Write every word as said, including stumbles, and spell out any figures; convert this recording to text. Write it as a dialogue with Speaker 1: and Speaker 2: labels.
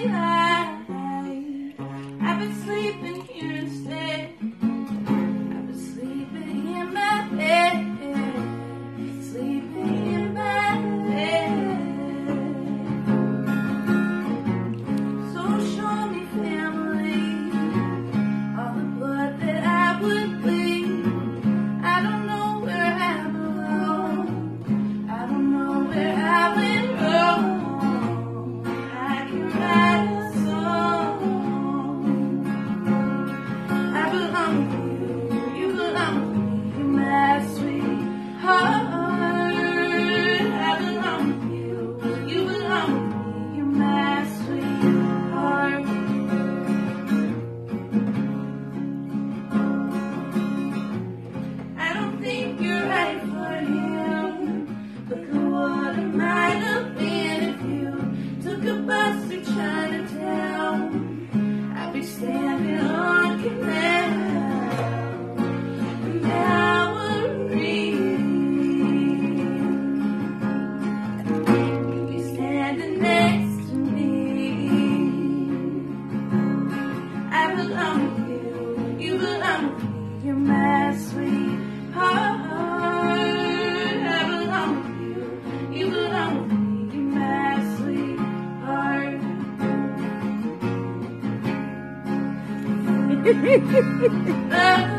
Speaker 1: daylight. I've been sleeping here instead. I've been sleeping in my bed, sleeping in my bed. So show me, family, all the blood that I would bleed. I don't know where I belong. I don't know where I went wrong. I can write a song. I belong to you, you belong to me, you're my sweetheart. I belong to you, you belong to me, you're my sweetheart. I don't think you're right for him. Look at what it might have been if you took a bus to Chinatown. I'd be standing on Canal, and now we're you'd be standing next to me. I belong to you, you belong to me, you're my sweetheart. I belong to you, you belong to me, you're my sweetheart.